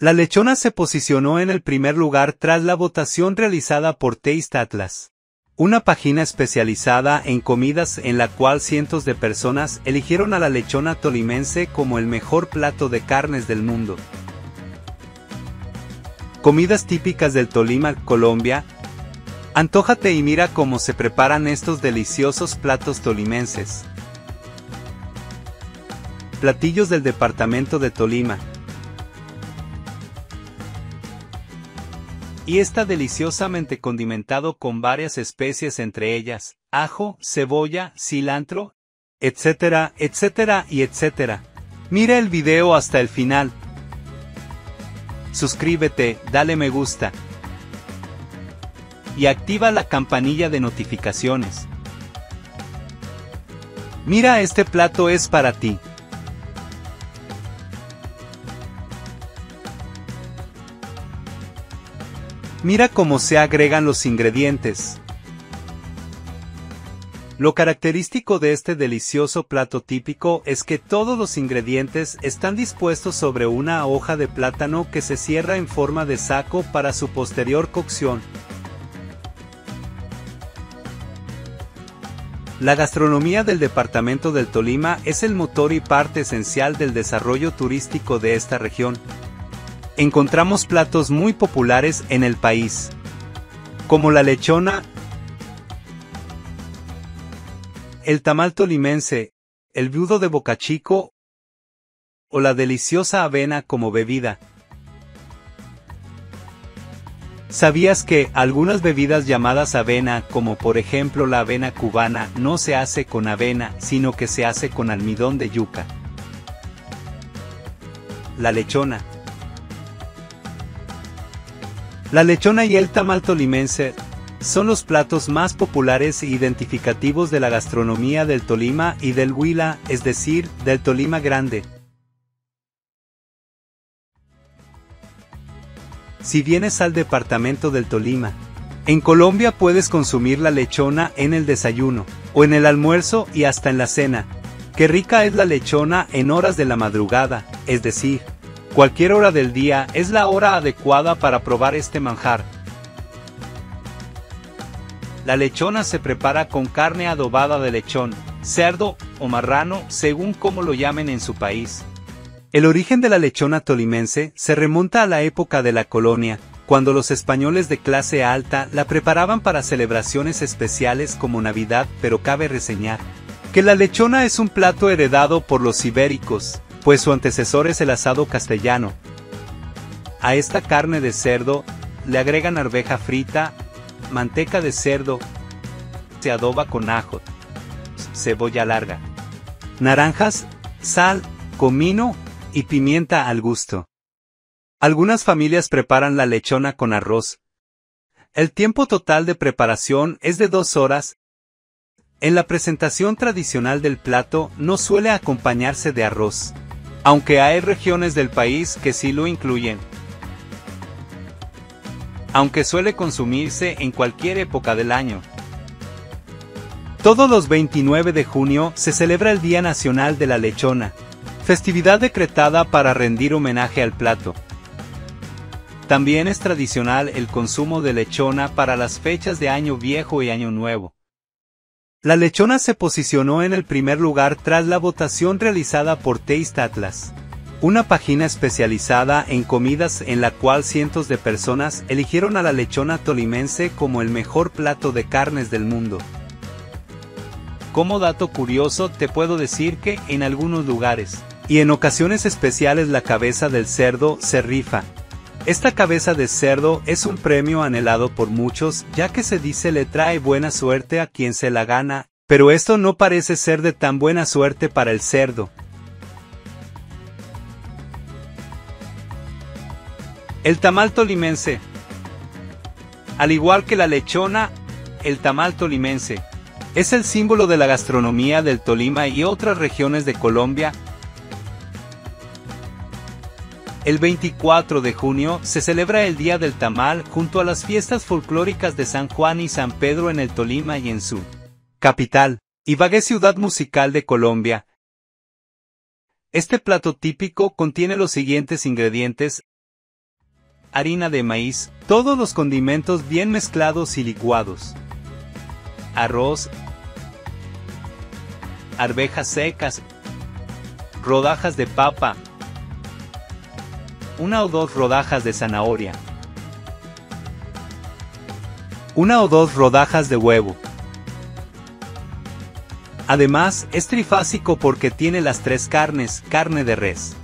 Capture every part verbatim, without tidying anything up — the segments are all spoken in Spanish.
La lechona se posicionó en el primer lugar tras la votación realizada por Taste Atlas, una página especializada en comidas en la cual cientos de personas eligieron a la lechona tolimense como el mejor plato de carnes del mundo. Comidas típicas del Tolima, Colombia. Antójate y mira cómo se preparan estos deliciosos platos tolimenses. Platillos del departamento de Tolima. Y está deliciosamente condimentado con varias especies, entre ellas ajo, cebolla, cilantro, etcétera, etcétera y etcétera. Mira el video hasta el final. Suscríbete, dale me gusta y activa la campanilla de notificaciones. Mira, este plato es para ti. Mira cómo se agregan los ingredientes. Lo característico de este delicioso plato típico es que todos los ingredientes están dispuestos sobre una hoja de plátano que se cierra en forma de saco para su posterior cocción. La gastronomía del departamento del Tolima es el motor y parte esencial del desarrollo turístico de esta región. Encontramos platos muy populares en el país, como la lechona, el tamal tolimense, el budo de bocachico o la deliciosa avena como bebida. ¿Sabías que algunas bebidas llamadas avena, como por ejemplo la avena cubana, no se hace con avena, sino que se hace con almidón de yuca? La lechona. La lechona y el tamal tolimense son los platos más populares e identificativos de la gastronomía del Tolima y del Huila, es decir, del Tolima Grande. Si vienes al departamento del Tolima, en Colombia puedes consumir la lechona en el desayuno, o en el almuerzo y hasta en la cena. Qué rica es la lechona en horas de la madrugada, es decir, cualquier hora del día es la hora adecuada para probar este manjar. La lechona se prepara con carne adobada de lechón, cerdo o marrano, según como lo llamen en su país. El origen de la lechona tolimense se remonta a la época de la colonia, cuando los españoles de clase alta la preparaban para celebraciones especiales como Navidad, pero cabe reseñar que la lechona es un plato heredado por los ibéricos, pues su antecesor es el asado castellano. A esta carne de cerdo le agregan arveja frita, manteca de cerdo, se adoba con ajo, cebolla larga, naranjas, sal, comino y pimienta al gusto. Algunas familias preparan la lechona con arroz. El tiempo total de preparación es de dos horas. En la presentación tradicional del plato no suele acompañarse de arroz, aunque hay regiones del país que sí lo incluyen. Aunque suele consumirse en cualquier época del año. Todos los veintinueve de junio se celebra el Día Nacional de la Lechona, festividad decretada para rendir homenaje al plato. También es tradicional el consumo de lechona para las fechas de Año Viejo y Año Nuevo. La lechona se posicionó en el primer lugar tras la votación realizada por Taste Atlas, una página especializada en comidas en la cual cientos de personas eligieron a la lechona tolimense como el mejor plato de carnes del mundo. Como dato curioso te puedo decir que en algunos lugares, y en ocasiones especiales, la cabeza del cerdo se rifa. Esta cabeza de cerdo es un premio anhelado por muchos, ya que se dice le trae buena suerte a quien se la gana, pero esto no parece ser de tan buena suerte para el cerdo. El tamal tolimense. Al igual que la lechona, el tamal tolimense es el símbolo de la gastronomía del Tolima y otras regiones de Colombia. El veinticuatro de junio se celebra el Día del Tamal junto a las fiestas folclóricas de San Juan y San Pedro en el Tolima y en su capital, Ibagué, ciudad musical de Colombia. Este plato típico contiene los siguientes ingredientes: harina de maíz, todos los condimentos bien mezclados y licuados, arroz, arvejas secas, rodajas de papa, una o dos rodajas de zanahoria, una o dos rodajas de huevo. Además, es trifásico porque tiene las tres carnes: carne de res,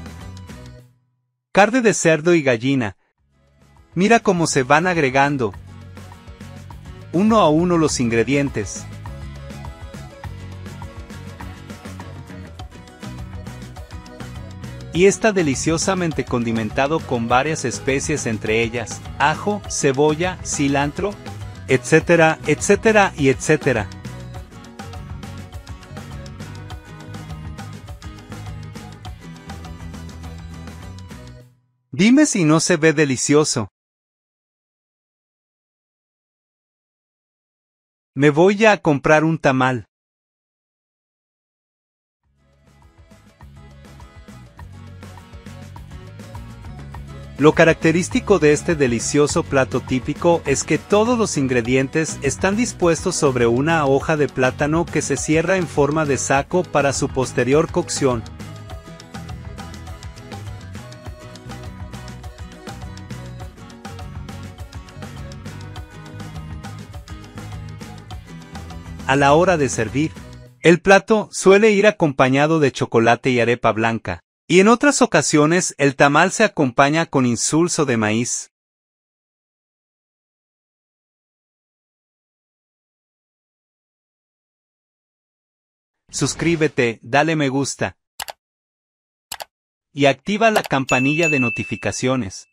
carne de cerdo y gallina. Mira cómo se van agregando uno a uno los ingredientes. Y está deliciosamente condimentado con varias especies, entre ellas ajo, cebolla, cilantro, etcétera, etcétera y etcétera. Dime si no se ve delicioso. Me voy ya a comprar un tamal. Lo característico de este delicioso plato típico es que todos los ingredientes están dispuestos sobre una hoja de plátano que se cierra en forma de saco para su posterior cocción. A la hora de servir, el plato suele ir acompañado de chocolate y arepa blanca, y en otras ocasiones el tamal se acompaña con insulso de maíz. Suscríbete, dale me gusta y activa la campanilla de notificaciones.